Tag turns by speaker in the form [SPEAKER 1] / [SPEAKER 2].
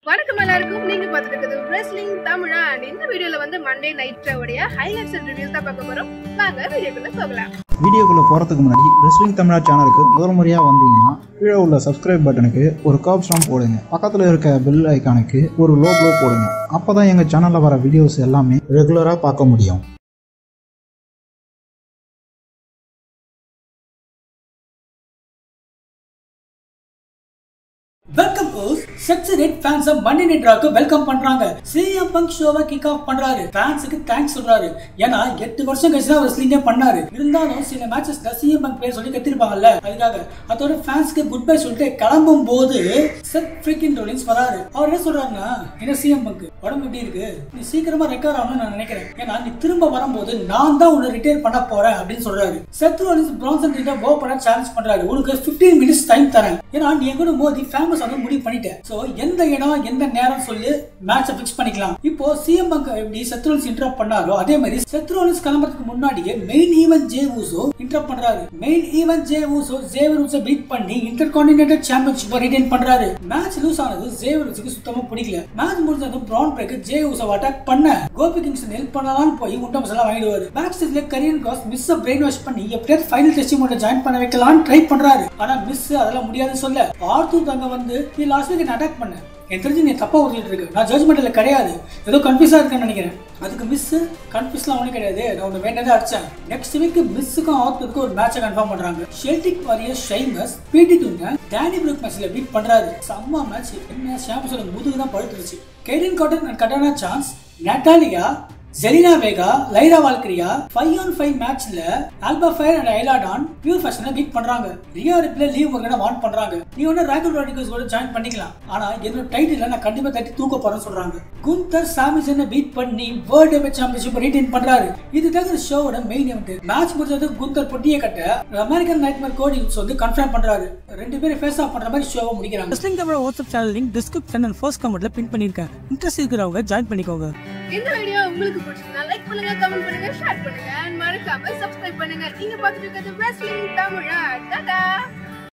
[SPEAKER 1] வணக்கம் எல்லாருக்கும். நீங்க பார்த்துட்டு இருக்கிறது ரெஸ்லிங் தமிழா. இந்த வீடியோல வந்து மண்டே நைட் உடைய ஹைலைட்ஸ் அண்ட் ரிவ்யூஸ் தான் பார்க்க போறோம். வாங்க வீடியோக்குள்ள போகலாம்.
[SPEAKER 2] வீடியோக்குள்ள போறதுக்கு முன்னாடி ரெஸ்லிங் தமிழா சேனலுக்கு முதல் முறையா வந்தீங்கன்னா கீழே உள்ள சப்ஸ்கிரைப் பட்டனுக்கு ஒரு கர்வ்ஸ்டாம்ப் போடுங்க. பக்கத்துல இருக்க பெல் ஐகானுக்கு ஒரு லோகோ போடுங்க. அப்பதான் எங்க சேனல்ல வர வீடியோஸ் எல்லாமே ரெகுலரா பார்க்க முடியும்.
[SPEAKER 3] வெல்கம் ஹோஸ்ட் செக்ஸிட் ஃபேன்ஸ் மண்டே நைட் ராக்கு வெல்கம் பண்றாங்க. சிஎம் பங்க் ஷோவை கிக் ஆஃப் பண்றாரு. ஃபேன்ஸ்க்கு தேங்க்ஸ் சொல்றாரு. ஏன்னா 8 வருஷம் கழிச்சு தான் ரெஸ்லிங்கே பண்ணாரு. இருந்தாலும் சில மேட்சஸ்ல சிஎம் பங்க் பேர் சொல்லி கத்திருப்பாங்கல்ல, அதுக்காக அதோட ஃபேன்ஸ்க்கு குட் பை சொல்லிட்டு கிளம்பும் போது செத் ஃப்ரீக்கிங் ரோலின்ஸ் வராரு. அவர் என்ன சொல்றாருன்னா, என்ன சிஎம் பங்க் உடம்பு எப்படி இருக்கு, நீ சீக்கிரமா ரெக்கவர் ஆகணும்னு நான் நினைக்கிறேன். ஏன்னா நீ திரும்ப வரும்போது நான் தான் உன்னை ரிட்டையர் பண்ண போறேன் அப்படின்னு சொல்றாரு. செத் ரோலின்ஸ் பிரான்சன் ரீடை கோ பண்ண சேலஞ்ச் பண்றாரு. உனக்கு 15 மினிட்ஸ் டைம் தரேன். ஏன்னா நீ கூட மோதி ஃபேமஸ் ஆக முடிவு பண்ணிட்டேன். சோ எந்த இடம் எந்த நேரம் சொல்லி மேட்சை ஃபிக்ஸ் பண்ணிக்கலாம். இப்போ சிஎம் பங்க் எப்படி செத் ரோலின்ஸ் இன்டரப்ட் பண்ணாரோ அதே மாதிரி செத் ரோலின்ஸ் கிளம்பறதுக்கு முன்னாடியே main event Jey Uso interrupt பண்றாரு. மெயின் ஈவென்ட் ஜே ஊசோ ஜேவருஸை பீட் பண்ணி இன்டர்கான்டினென்டல் சாம்பியன்ஷிப்பை ரிட்டைன் பண்றாரு. மேட்ச் லூஸ் ஆனது ஜேவருஸுக்கு சுத்தமா பிடிக்கல. மேட்ச் முடிஞ்சதும் Bron Breakker Jey Uso attack பண்ண கோபி கிங்ஸ்டன் ஹெல்ப் பண்ணலாம்னு போய் முட்டை எல்லாம் வாங்கிடுவாரு. பேக் ஸ்டேஜ்ல கரியன் காஸ் மிஸ் பிரெயின் வாஷ் பண்ணி எப்படியாவது ஃபைனல் டெஸ்டிமோனில ஜாயின் பண்ண வைக்கலாம்னு ட்ரை பண்றாரு. ஆனா மிஸ் அதெல்லாம் முடியாதுன்னு சொல்ல ஆர்த்தூர் தங்க வந்து நீ லாஸ்ட் வீக் அட்டாக் பண்ண, எனக்கு தெரிஞ்சு நீ தப்பா ஊத்திட்டு இருக்கு, நான் ஜட்ஜ்மெண்ட்ல கிடையாது, ஏதோ கன்ஃபியூஸா இருக்குன்னு நினைக்கிறேன். அதுக்கு மிஸ் கன்ஃபியூஸ்லாம் ஒன்றும் கிடையாது, நான் ஒன்று வேண்டதே அடிச்சேன். நெக்ஸ்ட் வீக் மிஸ்ஸுக்கும் ஆர்த்தூருக்கும் ஒரு மேட்சை கன்ஃபார்ம் பண்றாங்க. ஷெல்டிக் வாரியர் ஷைமஸ் பிடி2 டேனி ப்ரூக் மேட்ச்ல பீட் பண்றாரு. செம்ம மேட்ச். என்ன ஷாம்பஸோட முதுகு தான் படுத்துருச்சு. Kayden Carter and Katana Chance, Natalya, Zelina Vega, Lyra Valkyria 5on5 மேட்ச்ல Alba Fyre and Isla Dawn Pure ஃபேஷனை பீட் பண்றாங்க. ரியா ரிப்ளே லீவ் மொர்கனை வார்ன் பண்றாங்க. நீ ஒன்னு ராகுல் ராடிகல்ஸ் கூட ஜாயின் பண்ணிக்கலாம், ஆனா என்னோட டைட்டில் நான் கண்டிப்பா தட்டி தூக்க போறேன்னு சொல்றாங்க. குந்தர் சாமி ஜெய்னை பீட் பண்ணி வேர்ல்ட் ஹெவிவெயிட் சாம்பியன்ஷிப் ரிட்டைன் பண்றாரு. இதுதான் இந்த ஷோவோட மெயின் ஈவென்ட். மேட்ச் முடிஞ்சது குந்தர் பொட்டியை கட்ட அமெரிக்கன் நைட்மேர் கோடி யூஸ் வந்து கன்ஃபர்ம் பண்றாரு. ரெண்டு பேரும் ஃபேஸ் ஆஃப் பண்ற மாதிரி ஷோவை முடிக்கிறாங்க. Wrestling Tamil WhatsApp channel link description and first கமெண்ட்ல பின் பண்ணிருக்கேன். இன்ட்ரெஸ்ட் இருக்கிறவங்க ஜாயின் பண்ணிக்கோங்க.
[SPEAKER 1] இந்த வீடியோ உங்களுக்கு பிடிச்சிருந்தா லைக் பண்ணுங்க, கமெண்ட் பண்ணுங்க, ஷேர் பண்ணுங்க, மறக்காம சப்ஸ்கிரைப் பண்ணுங்க. நீங்க பார்த்துட்டு இருக்கிறது ரெஸ்லிங் தமிழா. டாடா.